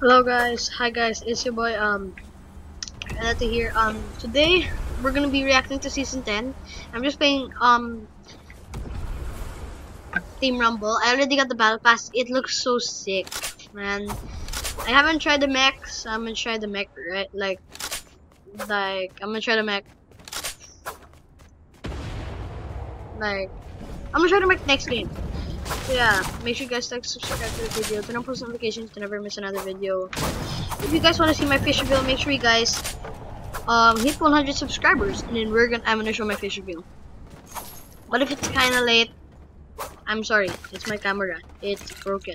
Hello guys, hi guys, it's your boy Anata here. Today we're gonna be reacting to season 10. I'm just playing Team Rumble. I already got the battle pass. It looks so sick, man. I haven't tried the mechs. I'm gonna try the mech, right? I'm gonna try the mech. Like I'm gonna try the mech next game. So yeah, make sure you guys like, subscribe to the video, turn on post notifications to never miss another video. If you guys want to see my fish reveal, make sure you guys hit 100 subscribers, and then I'm gonna show my fish reveal. But if it's kind of late, I'm sorry. It's my camera. It's broken.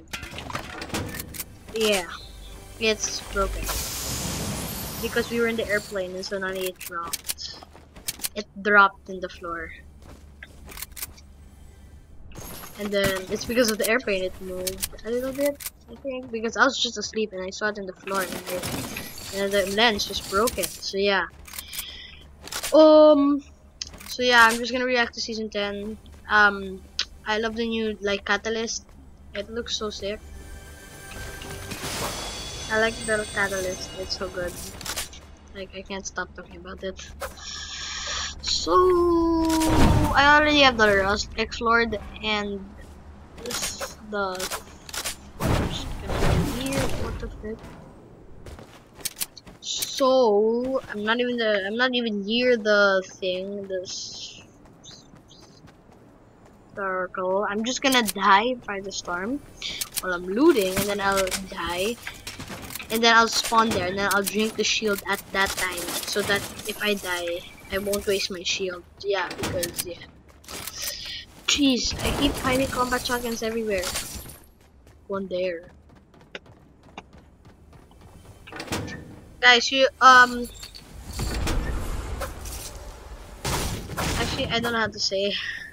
Yeah, it's broken because we were in the airplane and suddenly it dropped. It dropped in the floor, and then it's because of the airplane. It moved a little bit, I think, because I was just asleep and I saw it in the floor, and the lens was broken. So yeah. Um. So yeah, I'm just gonna react to season 10. I love the new catalyst. It looks so sick. I like the catalyst. It's so good. Like I can't stop talking about it. So I already have the Rust explored and the just gonna go here. What the frick? So I'm not even near the thing. This circle. I'm just gonna die by the storm while I'm looting, and then I'll die, and then I'll spawn there, and then I'll drink the shield at that time, so that if I die, I won't waste my shield. Yeah, because yeah. Jeez, I keep finding combat shotguns everywhere. One there. Guys, actually I don't know how to say.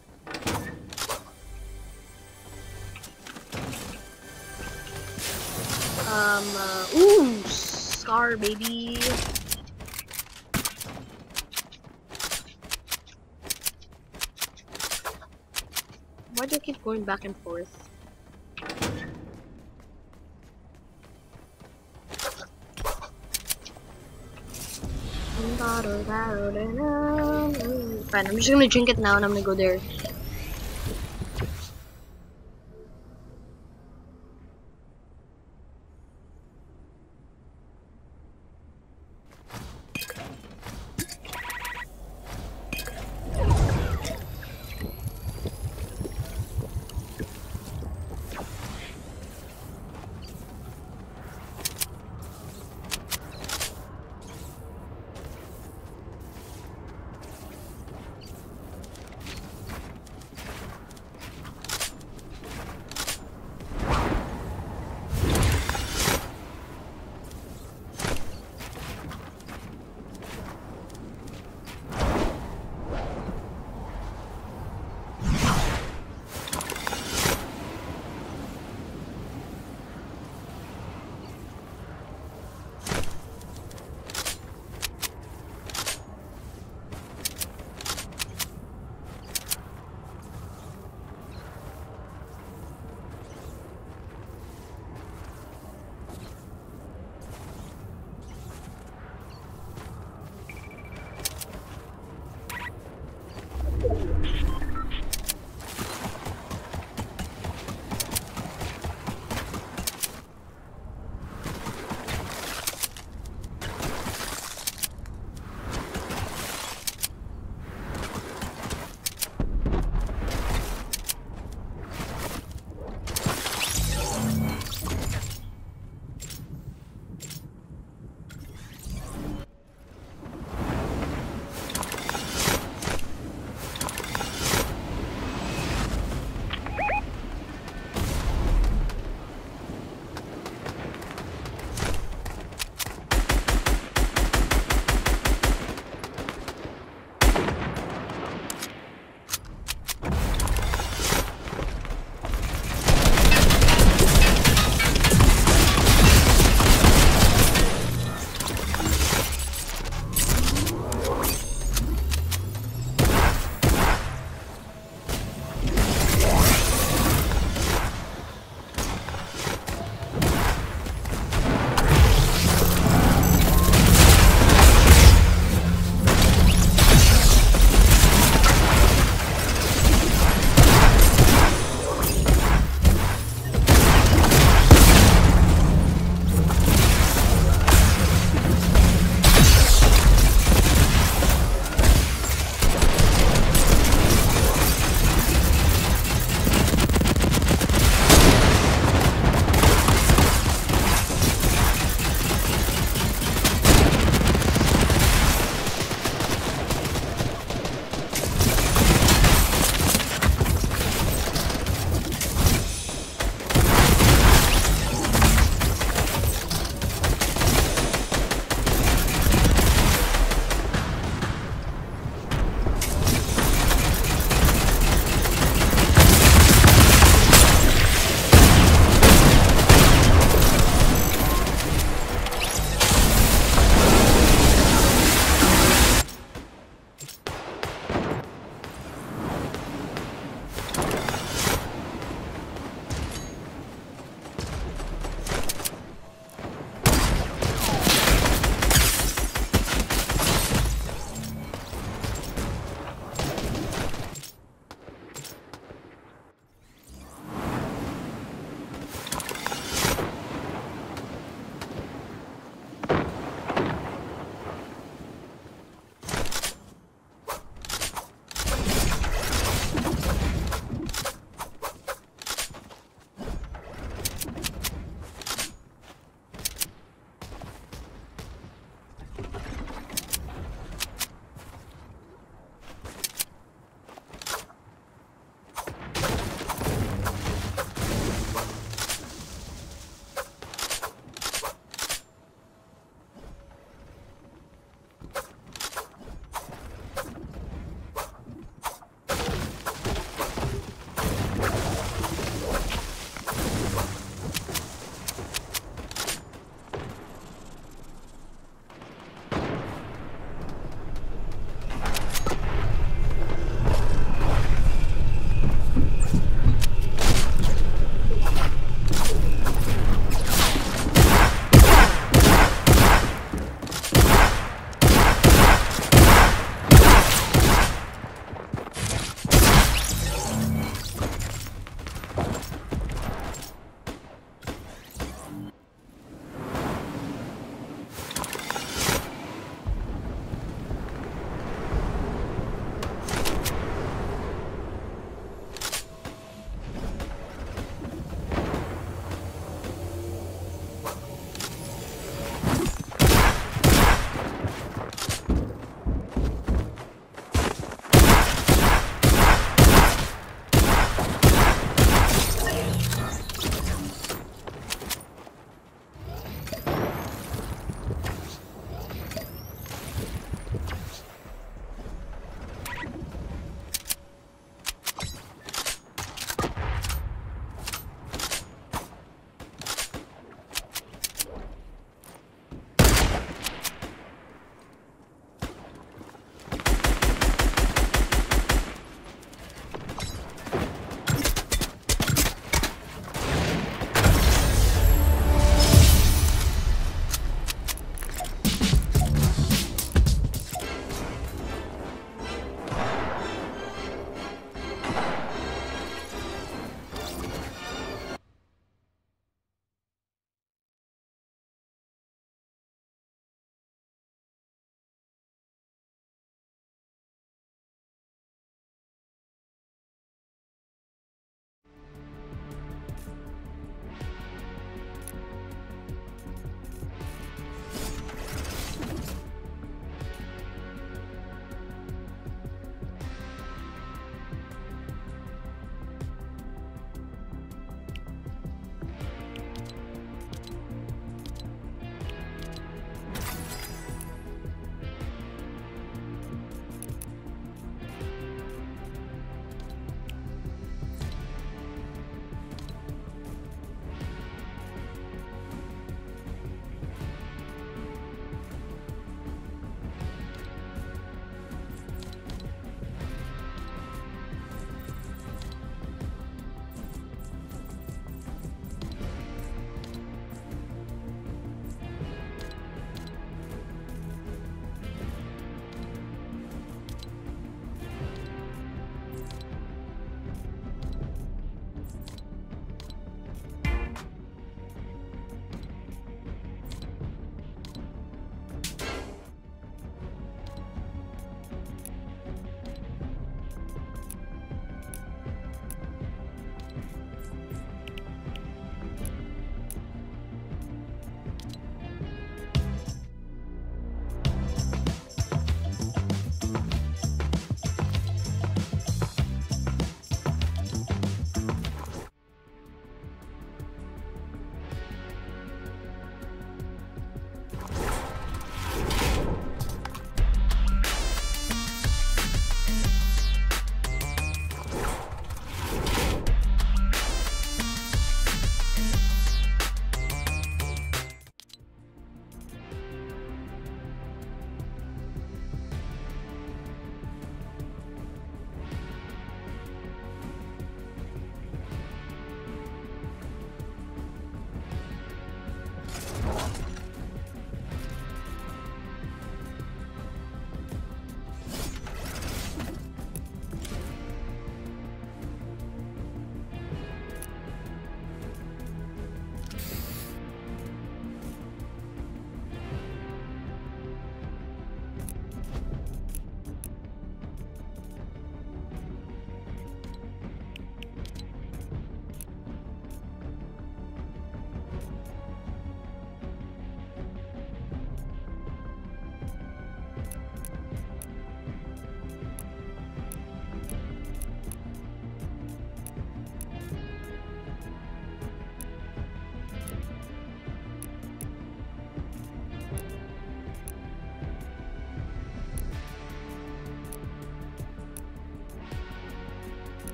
Ooh, Scar baby. Why do I keep going back and forth? Fine, I'm just gonna drink it now and I'm gonna go there.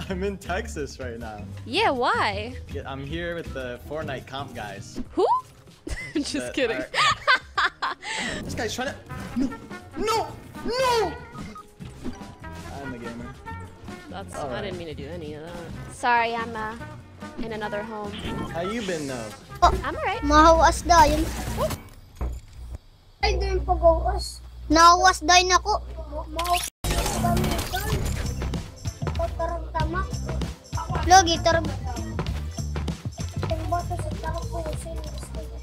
I'm in Texas right now. Yeah, why? Yeah, I'm here with the Fortnite comp guys. Who? Just kidding. This guy's trying to. No! No! I'm the gamer. That's. All I right. didn't mean to do any of that. Sorry, I'm in another home. How you been though? I'm alright. Mahawas dayon. Ay, doon pag-awas. Nahawas dayon ako. Mahawas kami doon. Pagkarang tamak. Lagi tarag. Ang bata sa tamak ko yung sinis.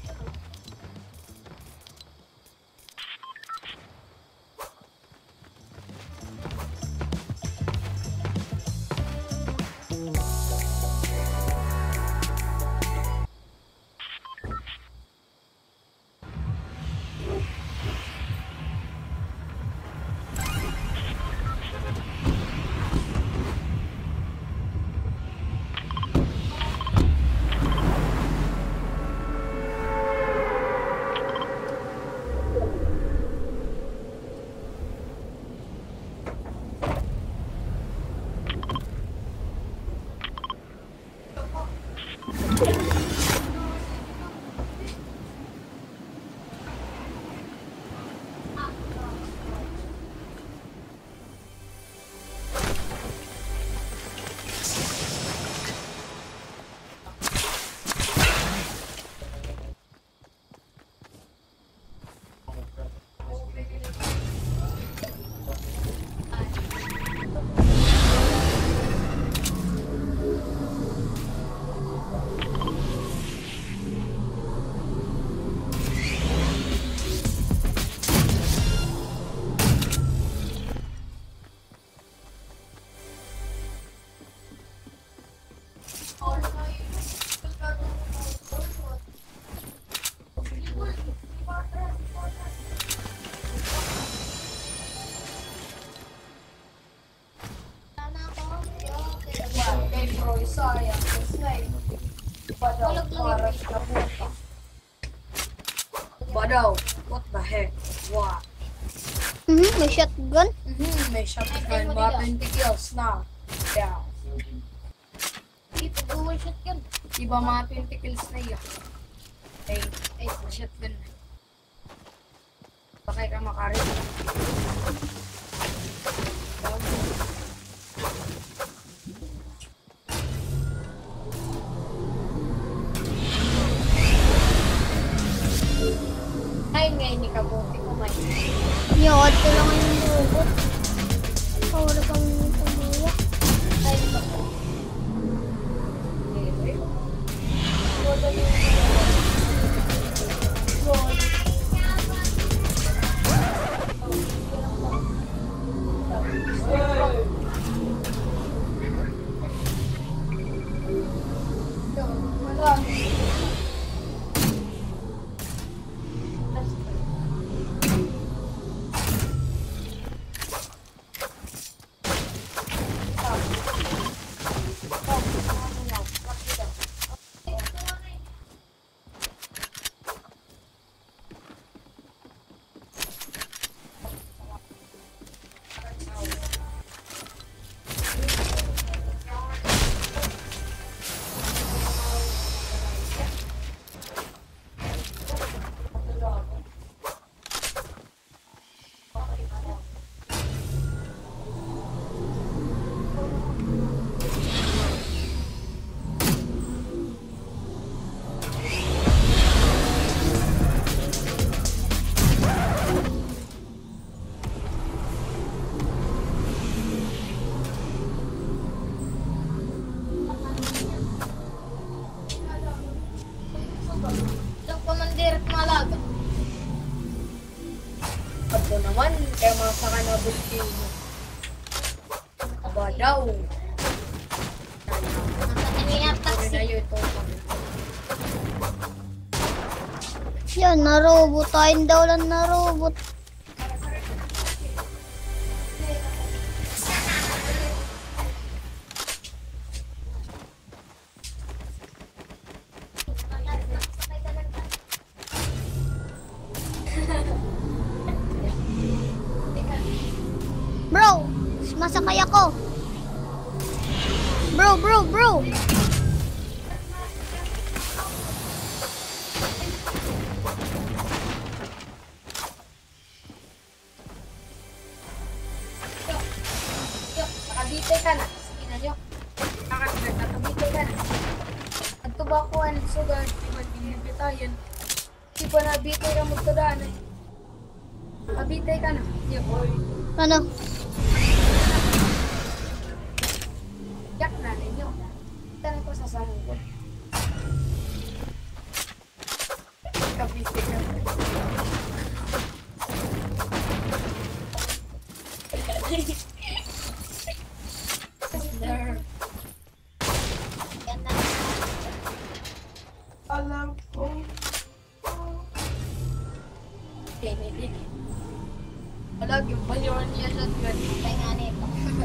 Badaw, what the heck? What? May shotgun. May shotgun, mga 20 kills na. Down. Dito, dual shotgun. Diba mga 20 kills na yun? Ay, shotgun. Bakit ka makarin? Ay, ngayon ni kabuti ko may. Yawad ko lang yung robot. Wala kang pamilya. Ay, ba ko? Yung commander at malaga. Ako naman, kaya mga pakanabot kayo. Badaw. Nasa niya Kaya taxi. na yun ito. Yan, na-robot. Tayo daw lang na-robot. Bro, masakay ako. bro. Yo, nakabitay ka na. Sige na, yo. Nakabitay ka na. Ang tubakuan, sugar, pinibitayan. Di ba nabitay ka magtadaan eh. Nakabitay ka na. Yo, Ano? yak na ninyo. Tanong ko sa sahong ko. Nakabitay ka na. Alam ko. Alam yung balyon niya sa Bitay nga nito.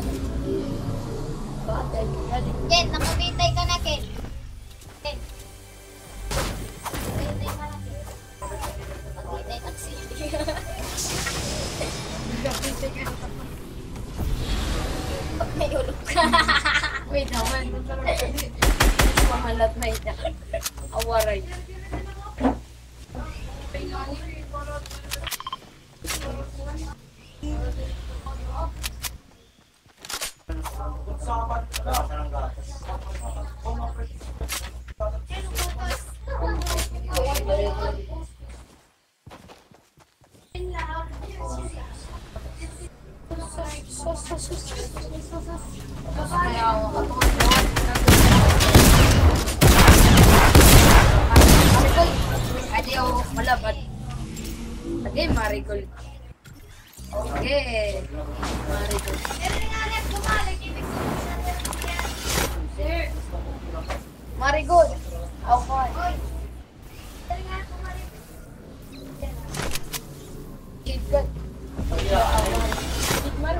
batay. Ken, nakabitay ka na, Ken. Ken. Nakabitay ka na, Ken. Nakabitay taxi. Nakabitay ka na. Pag may ulog ka. Wait naman. Mahalat na ita. Awaray. Adiyo, malabad. Ade, marigold. Okay. Marigold. Marigold. Okay. Kidgat. Kidman.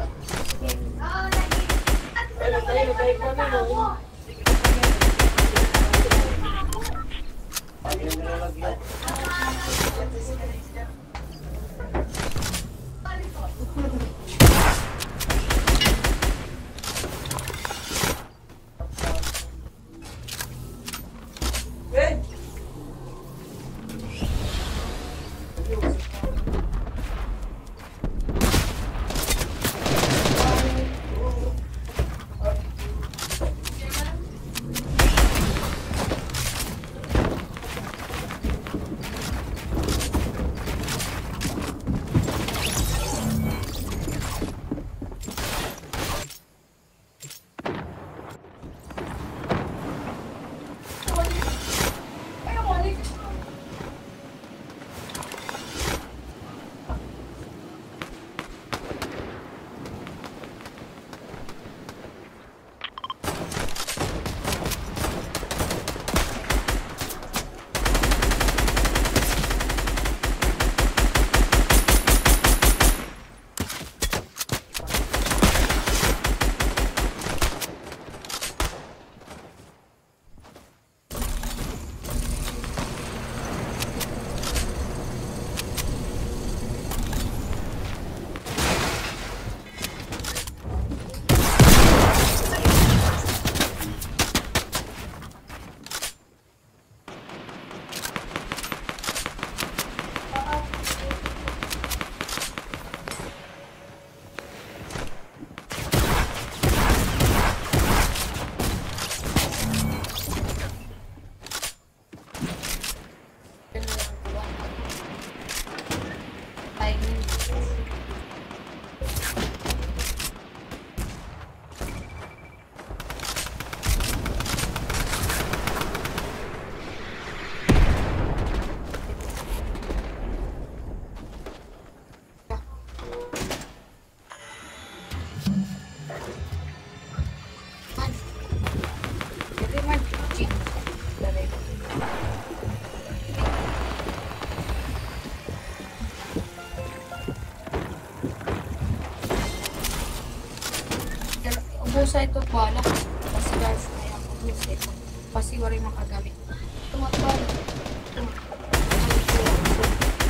Ubusa ito bala. Kasi guys, kaya ubusa ito. Kasi wala yung makagamit. Tumatawag.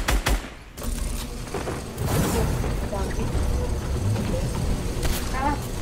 Ah.